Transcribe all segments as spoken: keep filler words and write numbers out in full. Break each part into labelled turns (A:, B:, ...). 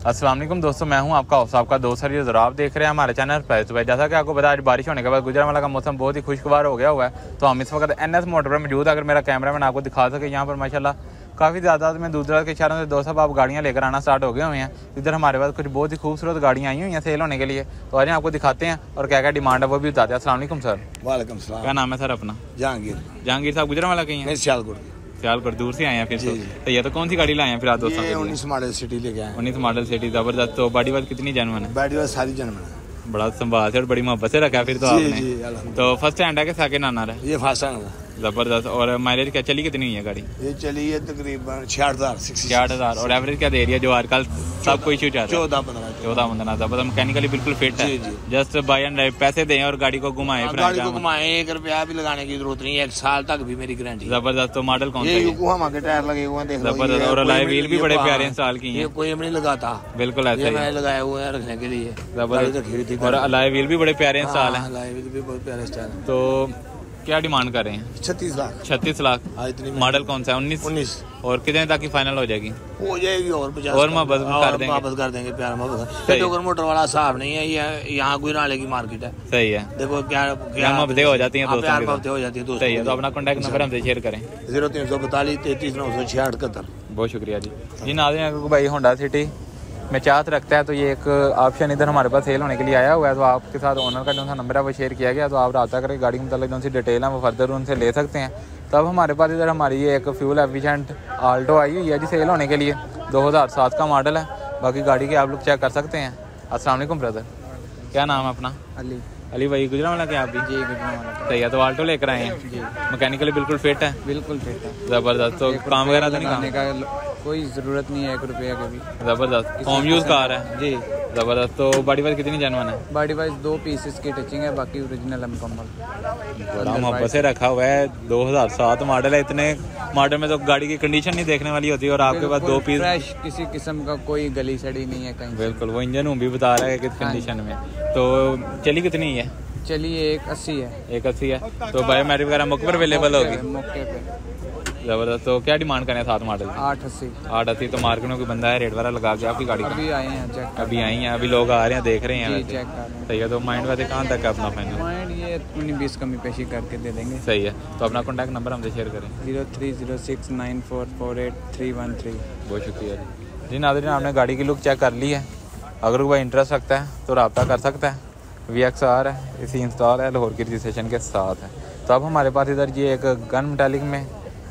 A: अस्सलाम वालेकुम दोस्तों, मैं हूं आपका आपका दोस्त हरी और आप देख रहे हैं हमारे चैनल पर। तो जैसा कि आपको पता है आज बारिश होने के बाद गुजरांवाला का मौसम बहुत ही खुशगवार हो गया हुआ है। तो हम इस वक्त एन एस मोटर पर मौजूद है। अगर मेरा कैमरामैन आपको दिखा सके, यहाँ पर माशाल्लाह काफ़ी ज़्यादा में दूर दराज के शहरों से दोस्तों आप गाड़ियाँ लेकर आना स्टार्ट हो गए हुए हैं। इधर हमारे पास कुछ बहुत ही खूबसूरत गाड़ियाँ आई हुई हैं सेल होने के लिए। तो आज आपको दिखाते हैं और क्या क्या डिमांड है वो भी बताते हैं। अस्सलाम वालेकुम सर।
B: वालेकुम सलाम।
A: क्या नाम है सर अपना?
B: जहांगीर।
A: जहांगीर साहब गुजरांवाला कहीं हैं?
B: सियालकोट।
A: सियालकोट दूर से आए हैं फिर तो, तो ये तो कौन सी गाड़ी लाए हैं फिर आप दोस्तों?
B: उन्नीस मॉडल सिटी लेके आए।
A: उन्नीस मॉडल सिटी ज़बरदस्त। तो बॉडी वाइज कितनी जेन्युइन है?
B: बॉडी वाइज सारी जेन्युइन है।
A: बड़ा संभाल से और बड़ी मोहब्बत से रखा है फिर तो आपने। तो फर्स्ट हैंड है कि सेकंड हैंड है?
B: ये फर्स्ट हैंड है।
A: जबरदस्त। और माइलेज क्या चली कितनी हुई है गाड़ी?
B: ये चली है तकरीबन छियाठ हजार
A: छियाठ हजार और एवरेज क्या दे रही है जो आजकल सब कोई इशू चाहता है?
B: चौदह पंद्रह
A: चौदह पंद्रह जबरदस्त। मैकेनिकली बिल्कुल फिट है। जस्ट बाय एंड ड्राइव पैसे दें और गाड़ी को घुमाएं।
B: गाड़ी को घुमाएं, एक रुपया भी लगाने की जरूरत नहीं है, एक साल तक भी मेरी गारंटी।
A: जबरदस्त। तो मॉडल कौन सा है?
B: योकोहामा के टायर लगे हुए हैं,
A: जबरदस्त। और अलॉय व्हील भी बड़े प्यारे इंस्टॉल किए हैं।
B: कोई नहीं लगाता,
A: बिल्कुल ऐसे
B: ही लगाए हुए हैं रखने के लिए।
A: जबरदस्त। और अलॉय व्हील भी बड़े प्यारे इंस्टॉल है।
B: अलॉय व्हील भी बहुत प्यारे स्टाइल है।
A: तो क्या डिमांड कर रहे हैं?
B: छत्तीस लाख।
A: छत्तीस लाख। मॉडल कौन सा है? उन्नीस।
B: उन्नीस।
A: और कितने तक की फाइनल हो जाएगी?
B: हो जाएगी और पचास
A: और वापस कर देंगे।
B: वापस कर देंगे प्यार मोहब्बत। मोटर वाला हिसाब नहीं है, ये यहाँ कोई नाले की मार्केट है।
A: सही है।
B: देखो क्या
A: क्या मोहब्बतें हो जाती हैं दोस्तों के साथ।
B: हो जाती है दोस्तों।
A: सही है। तो अपना कॉन्टैक्ट नंबर हमसे शेयर करें।
B: जीरो तीन सौ बतालीस तैतीस नौ सौ छियाठ इकहत्तर।
A: बहुत शुक्रिया जी। जी नाज़रीन, अगर भाई होंडा सिटी में चाहत रखता है तो ये एक ऑप्शन इधर हमारे पास सेल होने के लिए आया हुआ है। तो आपके साथ ओनर का जो सा नंबर है वो शेयर किया गया। तो आप रब्ता करके गाड़ी के मतलब जो सी डिटेल है वो फर्दर उनसे ले सकते हैं। तब हमारे पास इधर हमारी ये एक फ्यूल एफिशिएंट आल्टो आई हुई है जी सेल होने के लिए। दो हज़ार सात का मॉडल है। बाकी गाड़ी के आप लोग चेक कर सकते हैं। अस्सलाम वालेकुम ब्रदर, क्या नाम है अपना?
B: अली।
A: अली भाई गुजरांवाला के आप भी?
B: जी गुजरांवाला।
A: सही है। तो आल्टो लेकर आए हैं जी। मैकेनिकली बिल्कुल फिट है?
B: बिल्कुल फिट है।
A: जबरदस्त। तो काम वगैरह तो नहीं
B: का कोई ज़रूरत नहीं है एक रुपया का भी।
A: जबरदस्त। होम यूज़ कार है
B: जी।
A: जबरदस्त। तो बॉडी वाइज कितनी जेन्युइन है?
B: बॉडी वाइज दो पीसेस की टचिंग है, बाकी ओरिजिनल है मुकम्मल।
A: बड़ा मोहब्बत से रखा हुआ है। दो हज़ार सात मॉडल है। इतने मॉडल में तो गाड़ी की कंडीशन नहीं देखने वाली होती है और आपके पास दो पीस
B: फ्रेश, किसी किस्म का कोई गली सड़ी नहीं है कहीं।
A: बिल्कुल। वो इंजन भी बता रहा है किस कंडीशन में। तो चली कितनी है?
B: चलिए एक अस्सी है।
A: एक अस्सी है। तो बायोमेट्रिक वगैरह मौके पर अवेलेबल होगी?
B: मौके पे।
A: जबरदस्त। तो क्या डिमांड करें सात मॉडल?
B: आठ अस्सी।
A: आठ अस्सी। तो मार्केट में कोई बंदा है रेट वाला लगा के आपकी गाड़ी का?
B: अभी आए हैं चेक।
A: अभी आई हैं, अभी लोग आ रहे हैं देख रहे हैं।
B: चेक कर रहे हैं।
A: सही है। तो माइंड वैसे कहाँ तक है अपना फाइनल?
B: माइंड ये उन्नीस बीस कमी पेशी करके दे देंगे।
A: सही है। तो अपना कॉन्टैक्ट नंबर हमसे शेयर करें।
B: Zero three zero six nine four four eight three one three.
A: बहुत शुक्रिया जी। जी नाज़रीन, आपने गाड़ी की लुक चेक कर ली है। अगर कोई इंटरेस्ट रखता है तो रब्ता कर सकता है। वी एक्स आर है, इसी इंस्टॉल है, लाहौर की रजिस्ट्रेशन के साथ है। तो अब हमारे पास इधर ये एक गन मेटालिक में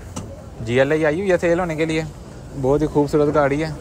A: जी एल आई आई हुई है सेल होने के लिए। बहुत ही खूबसूरत गाड़ी है।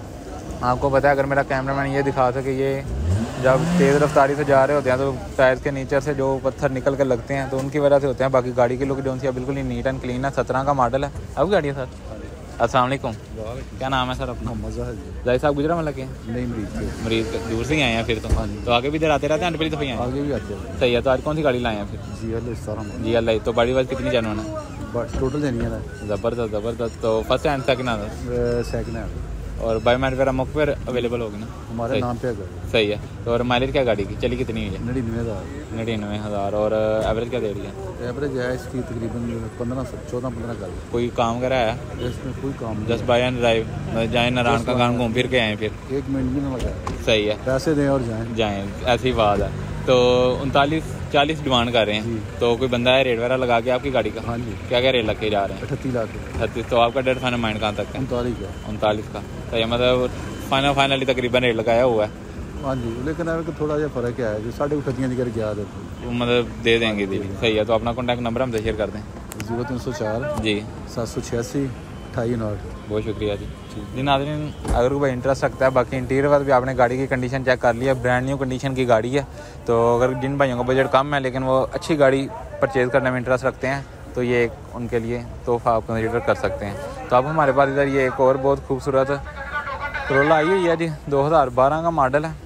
A: आपको पता है, अगर मेरा कैमरामैन ये दिखा सके, ये जब तेज़ रफ्तारी से जा रहे होते हैं तो टायर के नीचे से जो पत्थर निकल कर लगते हैं तो उनकी वजह से होते हैं। बाकी गाड़ी की लुक जो है बिल्कुल ही नीट एंड क्लीन है। सत्रह का मॉडल है। अब गाड़ी है सर? अस्सलाम वालेकुम। क्या नाम है सर अपना? जाहिद साहब गुजरांवाला के?
B: नहीं, मरीज
A: मरीज दूर से ही आए हैं फिर तो। तो आगे भी इधर आते रहते हैं? अंडे दफ़े आए?
B: आगे भी आते हैं।
A: सही है। तो आज कौन सी गाड़ी लाए हैं फिर?
B: G L I.
A: G L I. तो बॉडी वाइज कितनी जेन्युइन है?
B: टोटल देनी है।
A: ज़बरदस्त ज़बरदस्त। तो first hand second hand?
B: Second hand.
A: और बायोमेट्रिक वगैरह मौके पर अवेलेबल होगी ना?
B: हमारे नाम पे है।
A: सही है। तो और माइलेज क्या गाड़ी की चली कितनी हुई है?
B: नड़िनवे हज़ार।
A: नड़िनवे हज़ार। और एवरेज क्या दे रही है?
B: एवरेज है इसकी तकरीबन पंद्रह सौ चौदह पंद्रह का।
A: कोई काम वगैरह है
B: इसमें? कोई काम।
A: जस्ट बाय एंड ड्राइव जाए नारायण का काम घूम फिर के आए फिर?
B: एक मिनट भी ना लगा।
A: सही है।
B: पैसे दें और जाएं
A: जाएं ऐसी बात है। तो उनतालीस चालीस डिमांड कर रहे हैं। तो कोई बंदा है रेट वगैरह लगा के आपकी गाड़ी का?
B: हाँ जी।
A: क्या क्या रेट लग के जा रहे हैं?
B: अठत्तीस लाख।
A: अठतीस। तो आपका डेढ़ फाइनल माइंड कहाँ तक है?
B: उनतालीस का।
A: उनतालीस का। सही है। मतलब फाइनल फाइनली तकरीबन रेट लगाया हुआ है।
B: हाँ जी। लेकिन अगर थोड़ा सा फ़र्क है जो साढ़े अठत्तियाँ निकल के आ देते
A: वो मतलब दे देंगे दीदी। सही है। तो अपना कॉन्टैक्ट नंबर हमसे शेयर कर दें।
B: जीरो तीन सौ चार
A: जी
B: सात सौ छियासी अठाई उनाठ।
A: बहुत शुक्रिया जी। जी नाज़रीन, अगर कोई इंटरेस्ट रखता है, बाकी इंटीरियर वाला भी आपने गाड़ी की कंडीशन चेक कर लिया, ब्रांड न्यू कंडीशन की गाड़ी है। तो अगर जिन भाइयों का बजट कम है लेकिन वो अच्छी गाड़ी परचेज़ करने में इंटरेस्ट रखते हैं तो ये एक उनके लिए तोहफा आप कंसीडर कर सकते हैं। तो अब हमारे पास इधर ये एक और बहुत खूबसूरत करोला आई हुई है जी। दो हज़ार बारह का मॉडल है।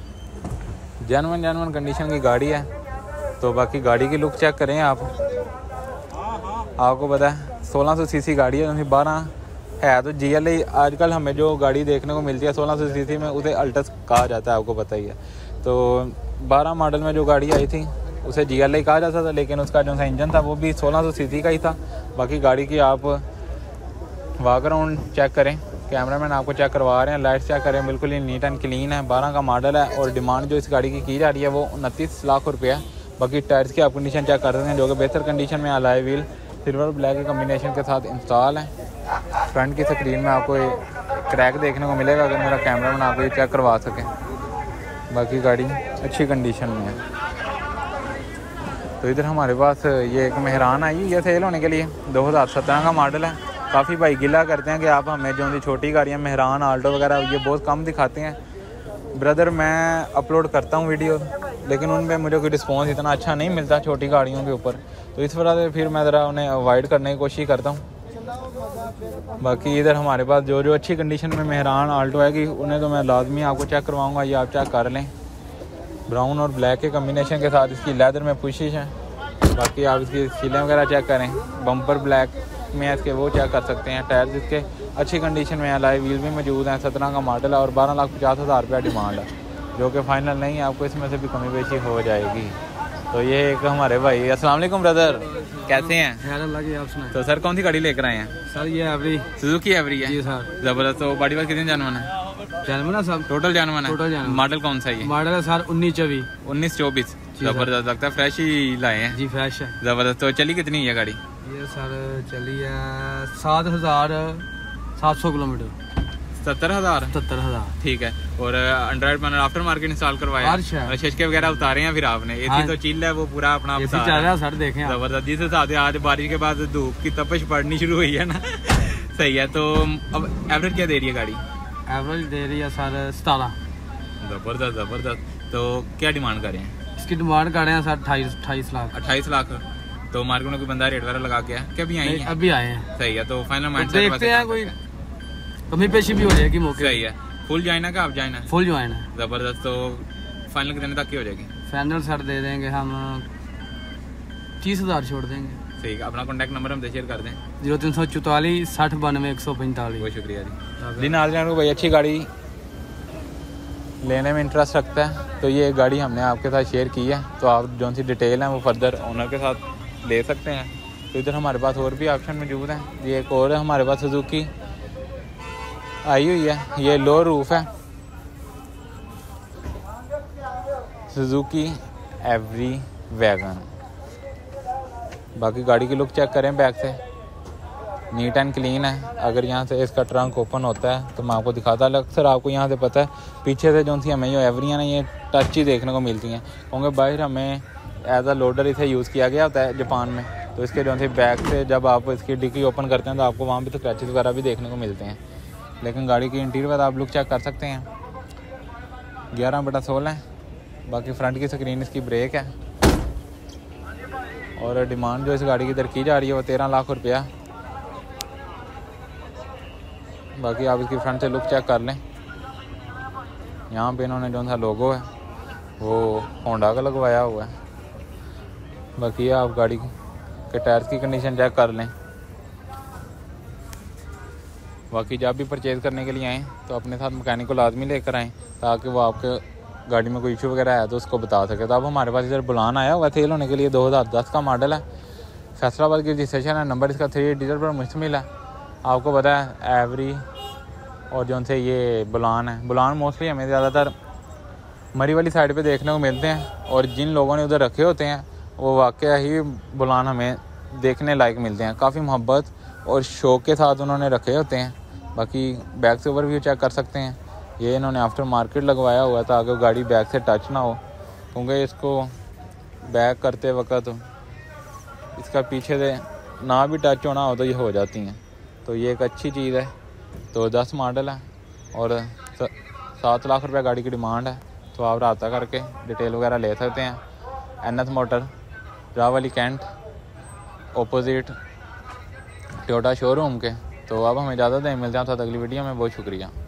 A: जेन्युइन जेन्युइन कंडीशन की गाड़ी है। तो बाकी गाड़ी की लुक चेक करें आप। आपको पता है सोलह सौ सी सी गाड़ी है। बारह है तो जी एल आई आजकल हमें जो गाड़ी देखने को मिलती है सोलह सौ सी सी में उसे अल्टस कहा जाता है, आपको पता ही है। तो बारह मॉडल में जो गाड़ी आई थी उसे जी एल आई कहा जाता था, लेकिन उसका जो सा इंजन था वो भी सोलह सौ सी सी का ही था। बाकी गाड़ी की आप वॉक अराउंड चेक करें, कैमरामैन आपको चेक करवा रहे हैं। लाइट चेक करें, बिल्कुल ही नीट एंड क्लीन है। बारह का मॉडल है और डिमांड जो इस गाड़ी की की जा रही है वो उनतीस लाख रुपये है। बाकी टायर्स की आप कंडीशन चेक कर रहे हैं जो कि बेहतर कंडीशन में अलॉय व्हील सिल्वर ब्लैक के कम्बिनेशन के साथ इंस्टॉल है। फ्रंट की स्क्रीन में आपको क्रैक देखने को मिलेगा अगर मेरा कैमरामैन आपको ये चेक करवा सके। बाकी गाड़ी अच्छी कंडीशन में है। तो इधर हमारे पास ये एक मेहरान आई ये सेल होने के लिए, दो हज़ार सत्रह का मॉडल है। काफ़ी भाई गिला करते हैं कि आप हमें जो छोटी गाड़ियाँ मेहरान आल्टो वगैरह ये बहुत कम दिखाते हैं। ब्रदर मैं अपलोड करता हूँ वीडियो, लेकिन उन पर मुझे कोई रिस्पॉन्स इतना अच्छा नहीं मिलता छोटी गाड़ियों के ऊपर, तो इस वजह से फिर मैं ज़रा उन्हें अवॉइड करने की कोशिश करता हूँ। बाकी इधर हमारे पास जो जो अच्छी कंडीशन में मेहरान आल्टो आएगी उन्हें तो मैं लाजमी आपको चेक करवाऊँगा। ये आप चेक कर लें, ब्राउन और ब्लैक के कम्बिनेशन के साथ इसकी लेदर में पुशिश है। बाकी आप इसकी सीलें वगैरह चेक करें, बम्पर ब्लैक में है इसके, वो चेक कर सकते हैं। टायर इसके अच्छी कंडीशन में है, अलॉय व्हील भी मौजूद हैं। सत्रह का मॉडल है और बारह लाख पचास हज़ार रुपया डिमांड है, जो कि फाइनल नहीं है, आपको इसमें से भी कमी बेशी हो जाएगी। तो ये एक हमारे भाई, अस्सलाम वालेकुम ब्रदर, कैसे हैं?
C: आप सुनाएं।
A: तो सर कौन सी गाड़ी लेकर आए हैं?
C: सर ये एवरी
A: सुजुकी एवरी है।
C: जी सर।
A: ज़बरदस्त। तो बॉडी वाइज कितने जानवन है?
C: जानवन है सर,
A: टोटल जानवन है।
C: टोटल जानवन।
A: मॉडल कौन सा है ये?
C: मॉडल है सर उन्नीस चौबीस।
A: उन्नीस चौबीस। ज़बरदस्त, लगता है फ्रेश ही लाए हैं।
C: जी फ्रेश है।
A: ज़बरदस्त। तो चली कितनी है गाड़ी?
C: ये सर चली है सात हज़ार सात सौ किलोमीटर।
A: सत्तर हज़ार
C: सत्तर हज़ार
A: ठीक है। और Android panel after market install करवाया, शीशे वगैरह उतारे हैं फिर आपने? एसी हाँ। तो चिल है वो पूरा अपना
C: एसी चल रहा है सर, देखें
A: जबरदस्त। जिस हिसाब से आज बारिश के बाद धूप की तपश पड़नी शुरू हुई है ना सही है। तो अब एवरेज क्या दे रही है गाड़ी?
C: एवरेज दे रही है सर सतारह।
A: जबरदस्त जबरदस्त। तो क्या डिमांड कर रहे हैं?
C: इसकी डिमांड कर रहे हैं सर अट्ठाईस अट्ठाईस लाख।
A: अट्ठाईस लाख। तो मार्केट में कोई बंदा रेट वगैरह लगा के है क्या? अभी आई है?
C: अभी आए हैं।
A: सही है। तो फाइनल माइंड
C: देखते हैं, कोई कमी पेशी भी हो जाएगी मौके।
A: सही है। फुल ज्वाइन का आप ज्वाइन है?
C: फुल ज्वाइन है।
A: जबरदस्त। तो फाइनल कितने तक की हो जाएगी?
C: फाइनल सर दे देंगे हम तीस हज़ार छोड़ देंगे।
A: ठीक है। अपना कॉन्टैक्ट नंबर हम शेयर कर दें।
C: जीरो तीन सौ चौतालीस साठ बानवे एक सौ पैंतालीस।
A: बहुत शुक्रिया जी। दिन आज को भाई अच्छी गाड़ी लेने में इंटरेस्ट रखता है तो ये गाड़ी हमने आपके साथ शेयर की है, तो आप जो सी डिटेल हैं वो फर्दर ओनर के साथ ले सकते हैं। तो इधर हमारे पास और भी ऑप्शन मौजूद हैं। ये एक और है हमारे पास सुजुकी आई हुई है, ये लो रूफ है, सुजुकी एवरी वैगन। बाकी गाड़ी की लुक चेक करें बैक से, नीट एंड क्लीन है। अगर यहाँ से इसका ट्रंक ओपन होता है तो मैं आपको दिखाता हूँ। अक्सर आपको यहाँ से पता है पीछे से जो सी हमें जो एवरियाँ ना ये टच ही देखने को मिलती हैं, क्योंकि बाहर हमें एज अ लोडर इसे यूज़ किया गया होता है जापान में। तो इसके जो सी बैक से जब आप इसकी डिक्की ओपन करते हैं तो आपको वहाँ भी तो क्रैचेस वगैरह भी देखने को मिलते हैं। लेकिन गाड़ी की इंटीरियर आप लुक चेक कर सकते हैं, ग्यारह बटा सोलह है। बाकी फ्रंट की स्क्रीन इसकी ब्रेक है और डिमांड जो इस गाड़ी की इधर की जा रही है वो तेरह लाख रुपया। बाकी आप इसकी फ्रंट से लुक चेक कर लें, यहाँ पे इन्होंने जो सा लोगो है वो होंडा का लगवाया हुआ है। बाकी आप गाड़ी के टायर्स की कंडीशन चेक कर लें। बाकी जब भी परचेज़ करने के लिए आएँ तो अपने साथ मैकेनिक को लाजमी लेकर आएँ ताकि वो आपके गाड़ी में कोई इशू वगैरह आया तो उसको बता सके। तो अब हमारे पास इधर बुलान आया हुआ सेल होने के लिए, दो हज़ार दस का मॉडल है, फैसलाबाद की रजिस्ट्रेशन है, नंबर इसका थ्री डीजल पर मुश्तमिल है। आपको पता है एवरी और जो से ये बुलान है, बुलान मोस्टली हमें ज़्यादातर मरी वाली साइड पे देखने को मिलते हैं और जिन लोगों ने उधर रखे होते हैं वो वाकया ही बुलान हमें देखने लायक मिलते हैं। काफ़ी मोहब्बत और शौक़ के साथ उन्होंने रखे होते हैं। बाकी बैक से ओवरव्यू चेक कर सकते हैं, ये इन्होंने आफ्टर मार्केट लगवाया हुआ था ताकि गाड़ी बैक से टच ना हो, क्योंकि इसको बैक करते वक्त इसका पीछे से ना भी टच होना हो तो ये हो जाती हैं। तो ये एक अच्छी चीज़ है। तो दस मॉडल है और सात लाख रुपए गाड़ी की डिमांड है। तो आप रब्ता करके डिटेल वगैरह ले सकते हैं। N S motor Rawali cantt opposite Toyota showroom के। तो अब हमें इजाज़त दें, मिलते हैं साथ अगली वीडियो में। बहुत शुक्रिया।